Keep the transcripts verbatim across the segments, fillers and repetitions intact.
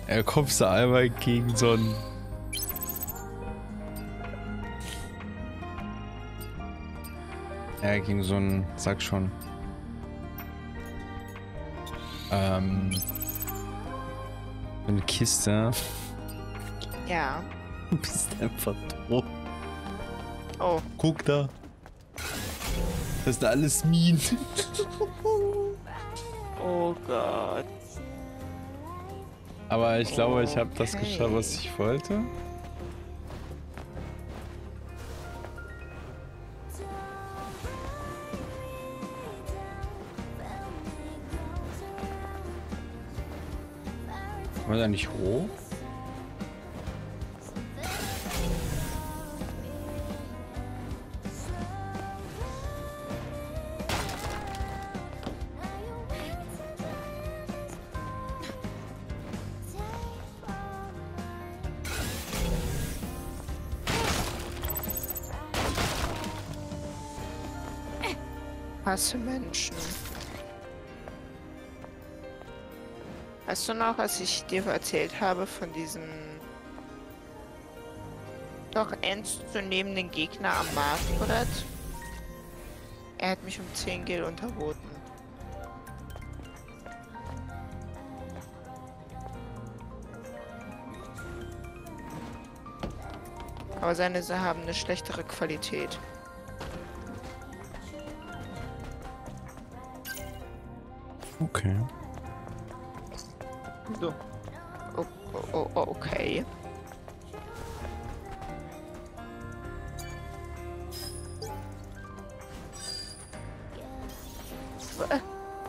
Er kommst du einmal gegen so einen... Ja, gegen so einen... Sag schon. Ähm... So eine Kiste. Ja. Du bist einfach tot. Oh. Guck da. Das sind alles Minen. Oh Gott. Aber ich glaube, ich habe Okay. das geschafft, was ich wollte. War da nicht hoch? Hasse Menschen. Weißt du noch, was ich dir erzählt habe von diesem doch ernstzunehmenden Gegner am Marktbrett? Er hat mich um zehn Gil unterboten. Aber seine Sachen haben eine schlechtere Qualität. Okay. So. Oh, oh, oh, oh, okay. Äh.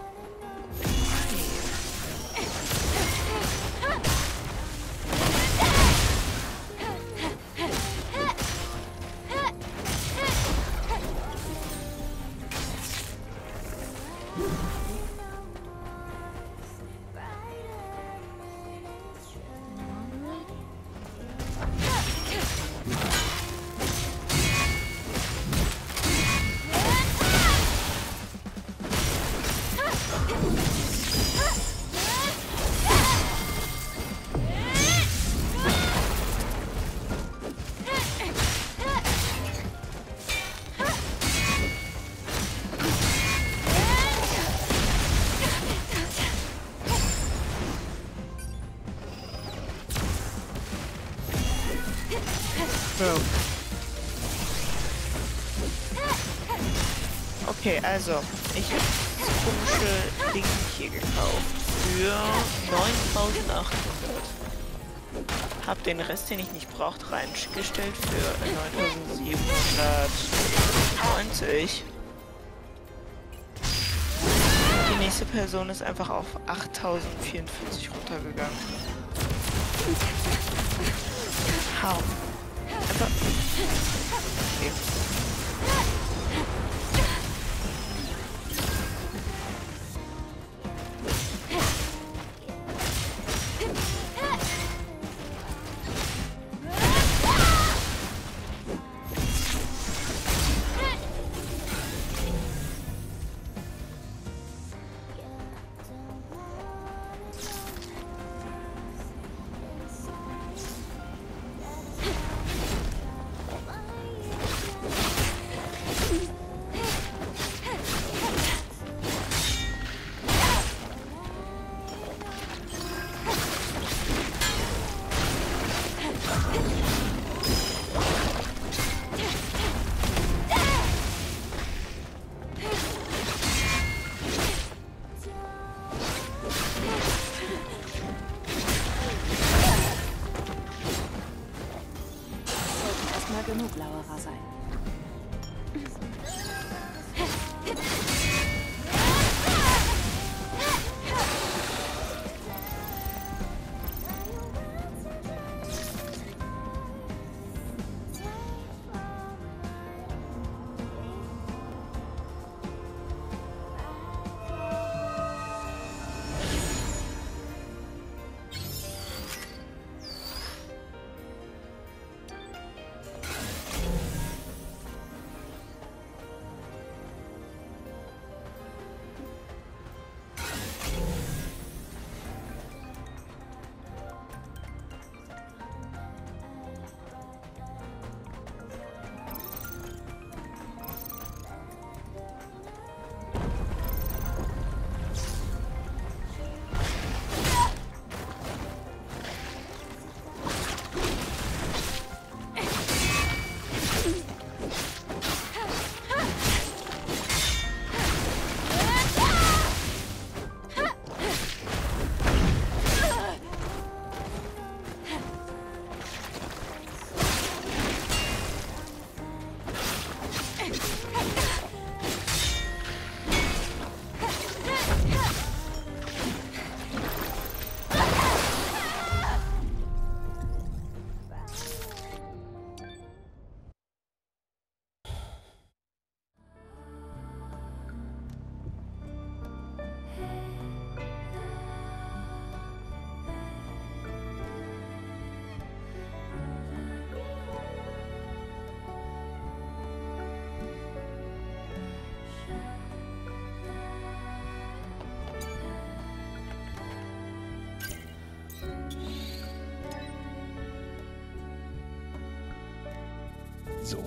Okay, also, ich habe das komische Ding hier gekauft für neuntausendachthundert. Hab den Rest, den ich nicht braucht, reingestellt für neuntausendsiebenhundertneunzig. Die nächste Person ist einfach auf achttausendvierundvierzig runtergegangen. Hau. Einfach. Okay. Genug Lauerer sein. So.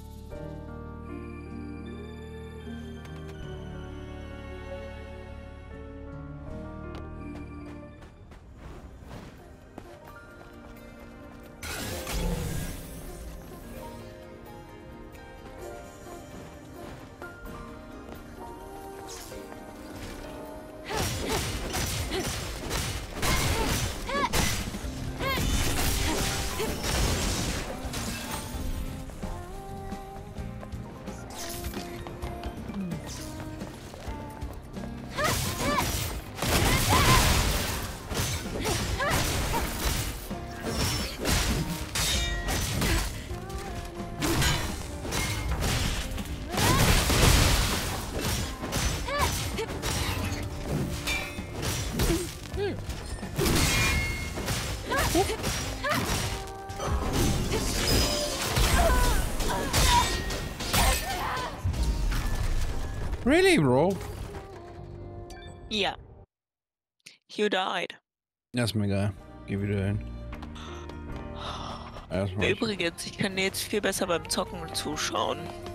Really, bro? Ja. You died. Ja, ist mir egal. Geh wieder hin. Erstmal. Übrigens, ich kann dir jetzt viel besser beim Zocken zuschauen.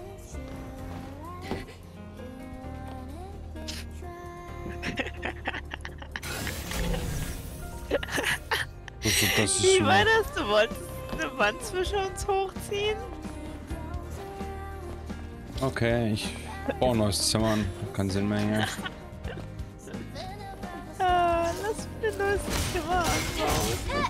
Das, das ist Wie so. war das? Du wolltest eine Wand zwischen uns hochziehen? Okay, ich baue ein neues Zimmer an. Keinen Sinn mehr hier. Ah, lass mir ein neues Zimmer anbauen.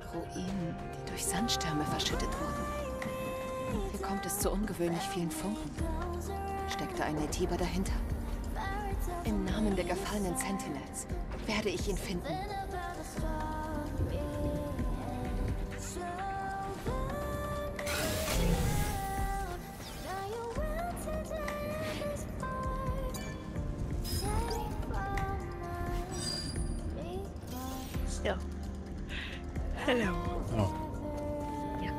Ruinen, die durch Sandstürme verschüttet wurden. Hier kommt es zu ungewöhnlich vielen Funken. Steckt da ein Naytiba dahinter? Im Namen der gefallenen Sentinels werde ich ihn finden. So. Hallo. Oh. Ja.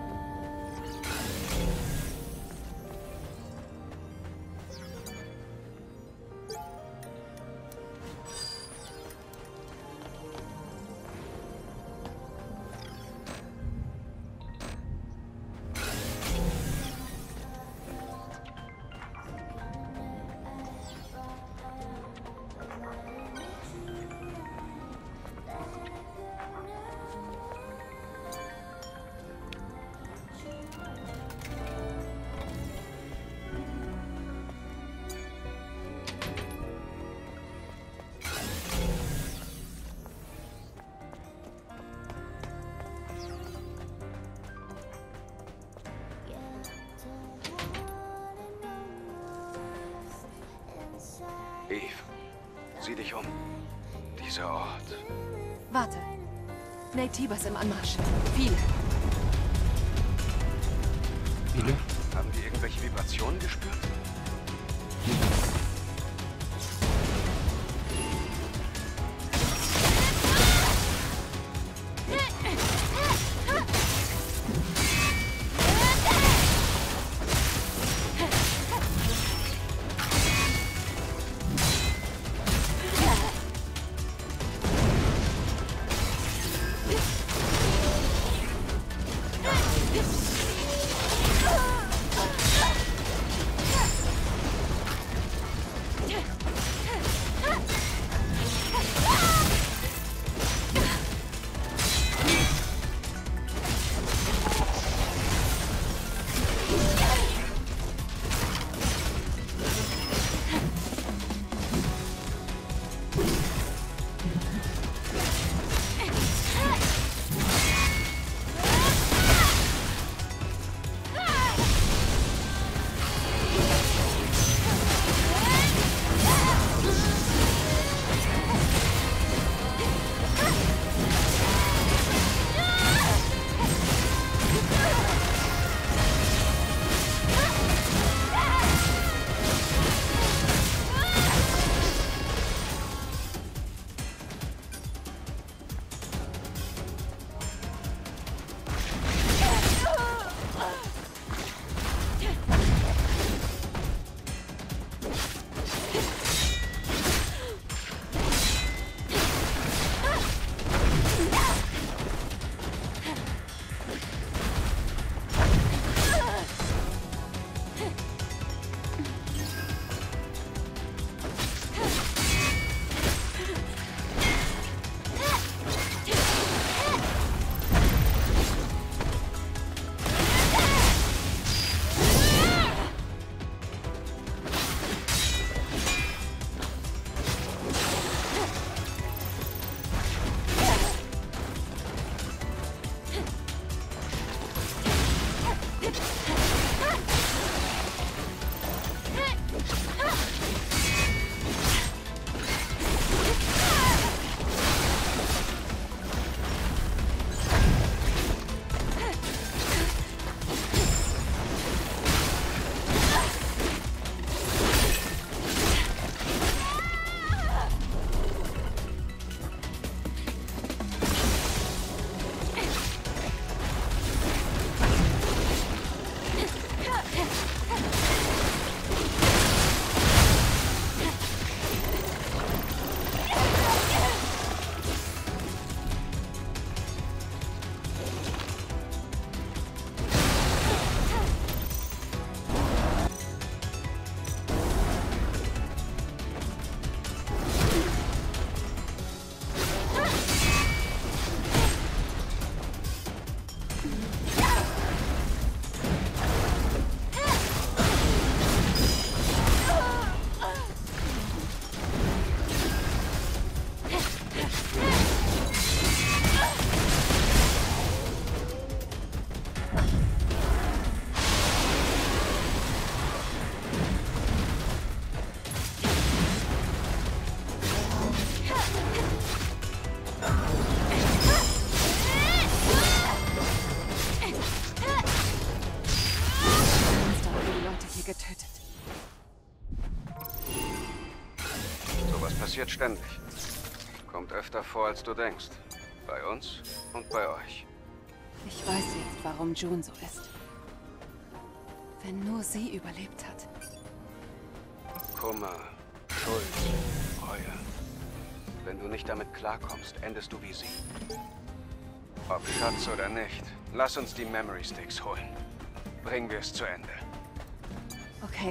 Eve, sieh dich um. Dieser Ort. Warte. Naytibas im Anmarsch. Viele. Viele? Haben wir irgendwelche Vibrationen gespürt? passiert ständig. Kommt öfter vor, als du denkst. Bei uns und bei euch. Ich weiß jetzt, warum June so ist. Wenn nur sie überlebt hat. Kummer, Schuld, Reue. Wenn du nicht damit klarkommst, endest du wie sie. Ob Schatz oder nicht, lass uns die Memory Sticks holen. Bringen wir es zu Ende. Okay.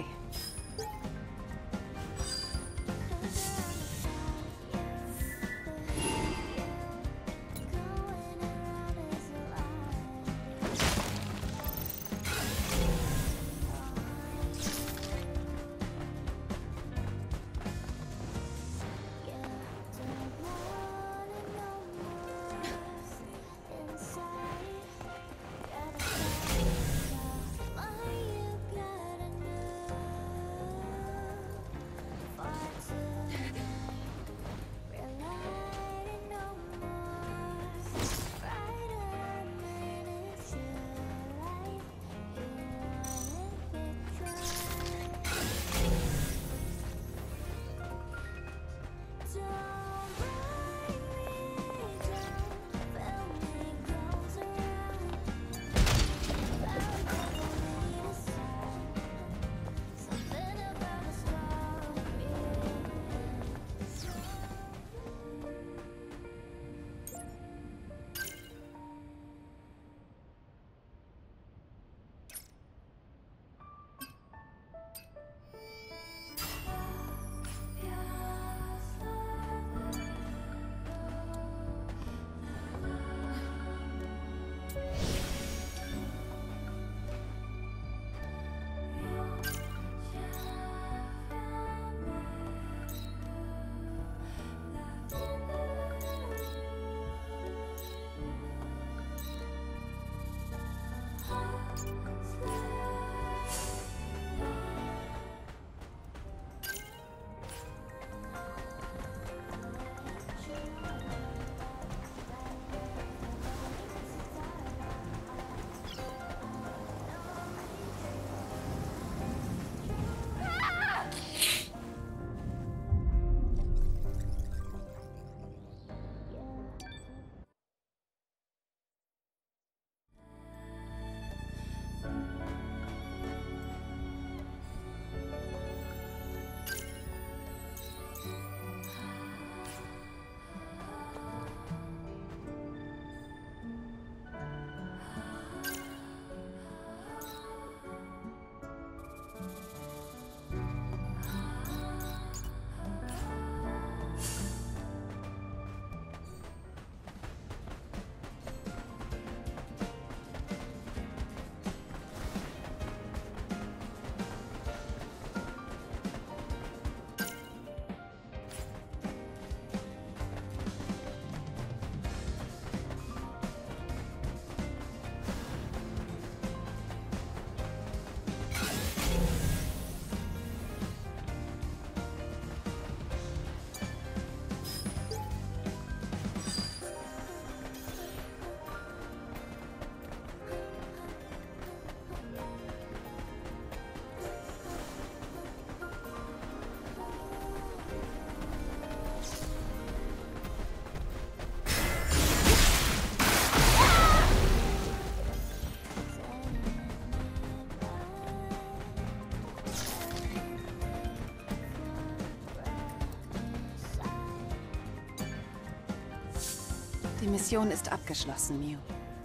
Die Mission ist abgeschlossen, Mew.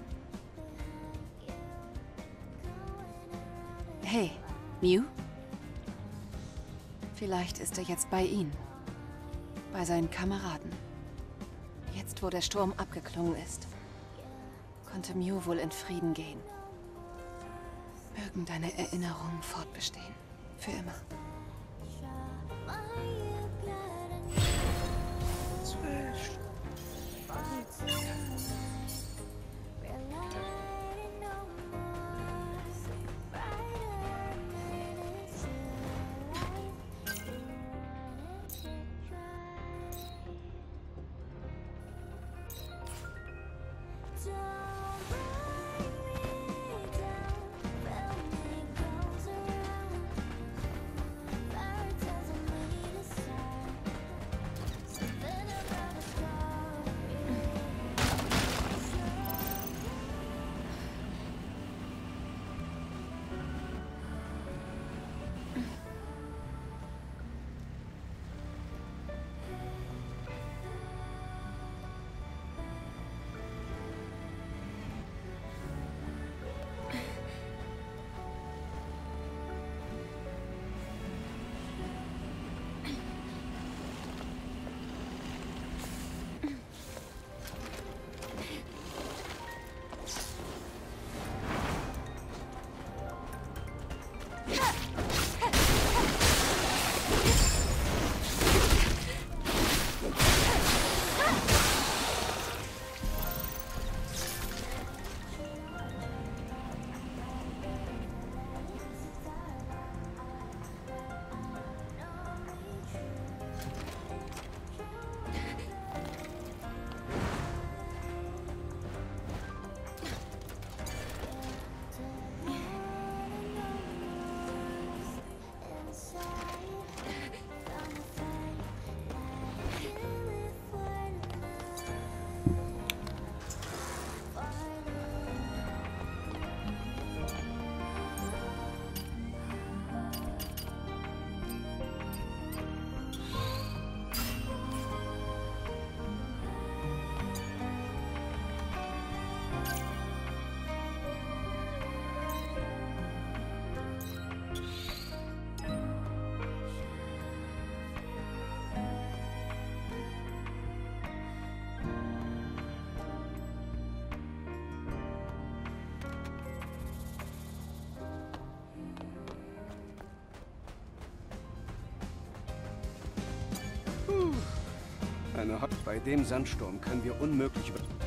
Hey, Mew? Vielleicht ist er jetzt bei ihnen. Bei seinen Kameraden. Jetzt, wo der Sturm abgeklungen ist, konnte Mew wohl in Frieden gehen. Mögen deine Erinnerungen fortbestehen. Für immer. Zwölf. Eine Hot bei dem Sandsturm können wir unmöglich über...